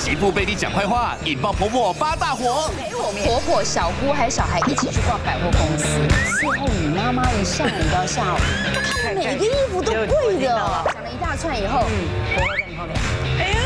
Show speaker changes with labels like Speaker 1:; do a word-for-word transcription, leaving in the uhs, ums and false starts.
Speaker 1: 媳妇被你讲坏话，引爆婆婆发大火。
Speaker 2: 婆婆、小姑还有小孩一起去逛百货公司，伺候你妈妈一上午到下午，看每个衣服都贵的，讲了一大串以后，婆婆在你后面，哎呦。